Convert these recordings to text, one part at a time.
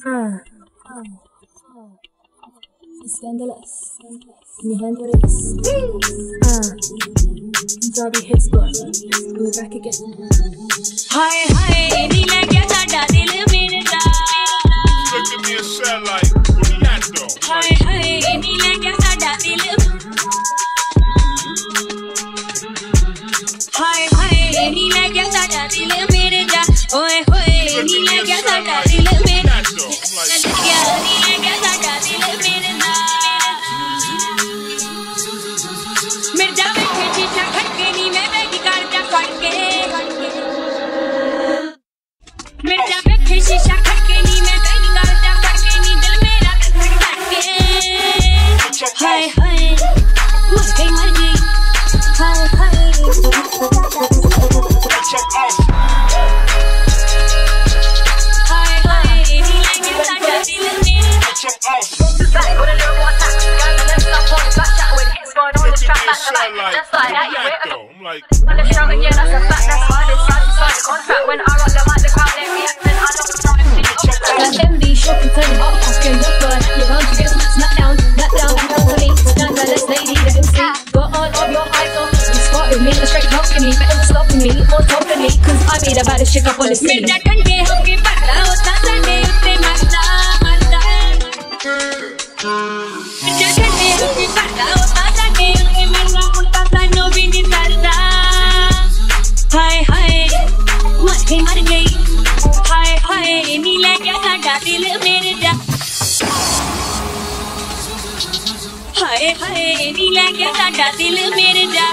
Scandalous. Can you handle this? Derby hit squad. We're back again. Hi, hi, नी लगे साडा दिल मेरा. Look at me and sound like, what you got though? Hi, hi, नी लगे साडा दिल. Hi, hi, नी लगे साडा दिल मेरा. ओए होए, नी लगे साडा दिल मेरा. लगे नी लगे साडा दिल मेरा. मिर्जा बैठे शीशा खटके नी मैं बैठी करता फटके. मिर्जा बैठे शीशा खटके नी मैं बैठी करता फटके नी दिल मेरा खटके. हाय हाय मर गई हाय हाय. हाय हाय नी लगे साडा दिल मेरा. Back with a little more tax, got the left up on the back chat with hits going on the track back to back. Just like that, you wait on the show, yeah, that's a fact, that's why they tried to sign the contract. When I rock them out, the crowd, they react, and I know it's not in the Like MD, shopping, turning up, asking your bird. You're bound to get smacked down, police, scandalous lady, the MC. Got all of your eyes on me, you spotted me, the straight helping me, better than stopping me, or topping me, cause I be the baddest chick up on the scene. Mirza ठंडे होके पड़ता होता Sunday उत्ते मरता मरता. Mirza ठंडे होके पड़ता होता संडे उत्ते मरता उड़ता सानों भी नहीं चलता. हाय हाय मर गई हाय हाय नी लगे साडा दिल मेरा. हाय हाय नी लगे साडा दिल मेरा.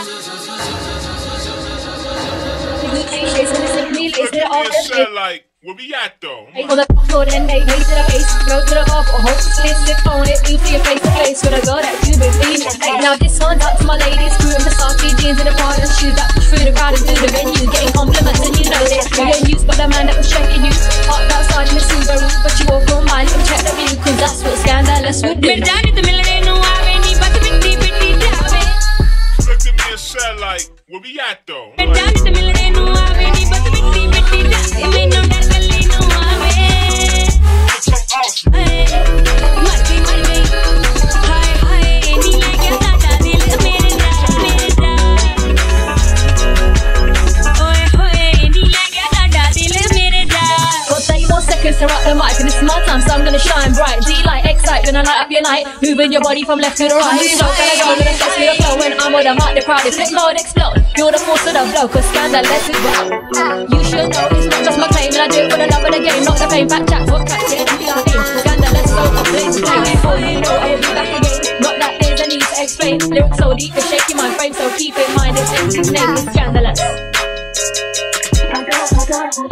Sound like, where we at though? On the floor, then they raise to the face, go to the bar, or hold the slip on it, do to your face to face with a girl that you believe. Hey, now this one's up to my ladies, crew in the Versace jeans and the Prada shoes that push through the crowd and do the venue, getting compliments and you know this. You get used by the man that was checking you, parked outside in the Subaru, but you walk on mine and check the view, cause that's what scandalous would do. Mirza नी तो मिलने नु आवे नी बस बिट्टी बिट्टी जावे. Look at me and sound like, where we at though? Mirza नी तो मिलने नु आवे नी बस बिट्टी बिट्टी जावे. मैनू डर गली नु आवे. मर गई हाय हाय नी लगे साडा दिल मेरा मेरा. ओए होए नी लगे साडा दिल मेरा. Got 30 more seconds to rock the mic, and it's my time, so I'm gonna shine bright. D-light, excite, gonna light up your night, moving your body from left to the right. You slow, gotta go with a fast with a flow. When I'm on the mic, the crowd is let go and explode. You're the force of the blow, cause scandalous is well. You should know it's not just my claim, and I do it for the love of the game, not the fame. Back chat, what cracks, yeah, don't be like me. Scandalous, so I'm playing to play. Before you know, I will be back again. Not that there's a need to explain. Lyrics so deep, it's shaking my frame, so keep in mind, it's his name is scandalous.